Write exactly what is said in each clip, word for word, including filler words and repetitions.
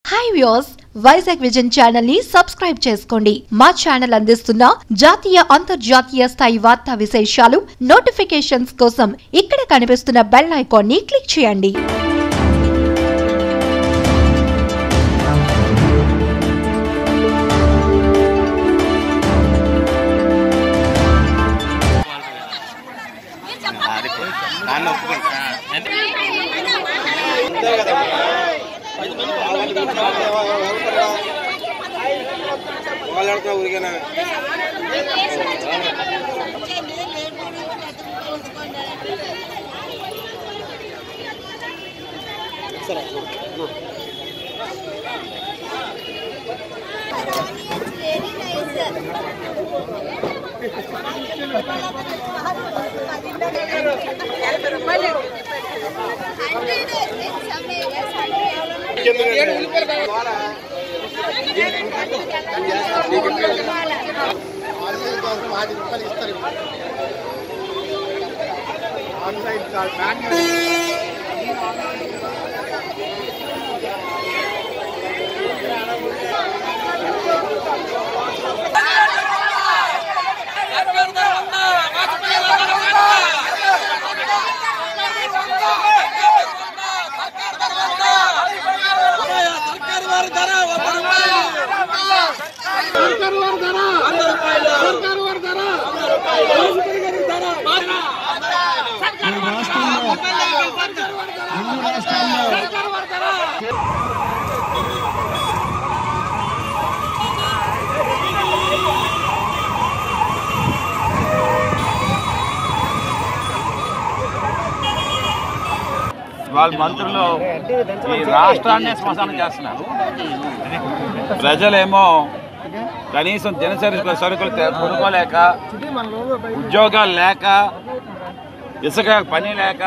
Hi viewers, Vizag Vision channel ని subscribe చేసుకోండి. మా ఛానల్ అందిస్తున్న జాతీయ అంతర్జాతీయ స్థాయి వార్తా విశేషాలు నోటిఫికేషన్స్ కోసం ఇక్కడ కనిపిస్తున్న బెల్ ఐకాన్ ని క్లిక్ చేయండి. వాళ్ళ మంత్రులు ఈ రాష్ట్రాన్నే శ్మశానం చేస్తున్నారు. ప్రజలేమో కనీసం దినసరి సరుకులు కొనుక్కోలేక, ఉద్యోగాలు లేక, ఇసుక పని లేక,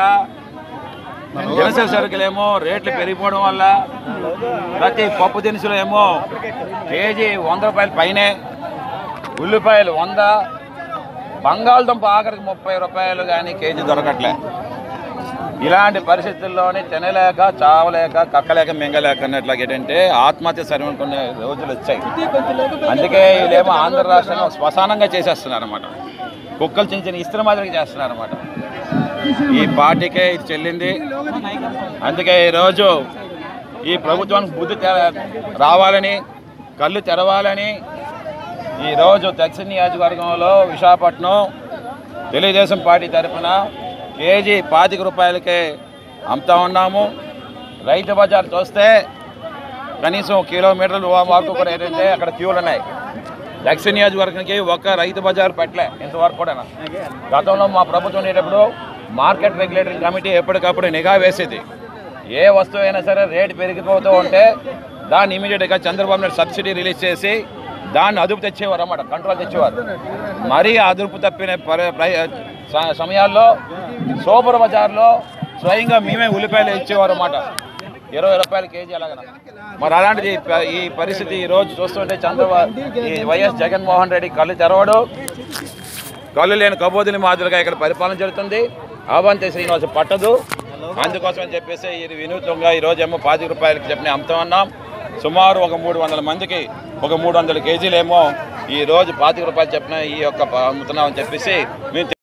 దినసరి సరుకులేమో రేట్లు పెరిగిపోవడం వల్ల ప్రతి పప్పు దినుసులు ఏమో కేజీ వంద రూపాయల పైనే, ఉల్లిపాయలు వంద, బంగాళదుంప ఆఖరికి ముప్పై రూపాయలు కానీ కేజీ దొరకట్లే. ఇలాంటి పరిస్థితుల్లోనే తినలేక, చావలేక, కక్కలేక, మింగలేక అన్నట్లాగా ఏంటంటే ఆత్మహత్య సరికొనే రోజులు వచ్చాయి. అందుకే వీళ్ళేమో ఆంధ్ర రాష్ట్రంలో శ్మశానంగా చేసేస్తున్నారు అన్నమాట. కుక్కలు చిన్న చిన్న ఇస్త్రీ మాదిరిగా చేస్తున్నారు అన్నమాట. ఈ పార్టీకే ఇది చెల్లింది. అందుకే ఈరోజు ఈ ప్రభుత్వానికి బుద్ధి రావాలని, కళ్ళు తెరవాలని ఈరోజు దక్షిణ నియోజకవర్గంలో విశాఖపట్నం తెలుగుదేశం పార్టీ తరఫున కేజీ పాతిక రూపాయలకే అమ్ముతా ఉన్నాము. రైతు బజార్ చూస్తే కనీసం కిలోమీటర్లు వరకు కూడా ఏంటంటే అక్కడ క్యూలు ఉన్నాయి. దక్షిణ నియోజకవర్గానికి ఒక్క రైతు బజార్ పెట్టలే ఇంతవరకు కూడా. గతంలో మా ప్రభుత్వం ఉండేటప్పుడు మార్కెట్ రెగ్యులేటరీ కమిటీ ఎప్పటికప్పుడు నిఘా వేసేది. ఏ వస్తువు అయినా సరే రేటు పెరిగిపోతూ ఉంటే దాన్ని ఇమీడియట్గా చంద్రబాబు నాయుడు సబ్సిడీ రిలీజ్ చేసి దాన్ని అదుపు తెచ్చేవారు అన్నమాట, కంట్రోల్ తెచ్చేవారు. మరీ అదుపు తప్పిన సమయాల్లో సూపర్ బజార్లో స్వయంగా మేమే ఉల్లిపాయలు ఇచ్చేవారు అన్నమాట, ఇరవై రూపాయల కేజీ అలాగ. మరి అలాంటిది ఈ పరిస్థితి ఈరోజు చూస్తుంటే చంద్రబాబు ఈ వైఎస్ జగన్మోహన్ రెడ్డి కళ్ళు తెరవడు, కళ్ళు లేని కబోదిని మాదిరిగా ఇక్కడ పరిపాలన జరుగుతుంది. అవంతి శ్రీనివాస పట్టదు. అందుకోసం అని చెప్పేసి ఇది వినూత్నంగా ఈరోజు ఏమో పాతిక రూపాయలకి చెప్పిన అమ్ముతామన్నాం. సుమారు ఒక మూడు వందల మందికి ఒక మూడు వందల కేజీలేమో ఈరోజు పాతిక రూపాయలు చెప్పిన ఈ యొక్క అమ్ముతున్నామని చెప్పేసి మేము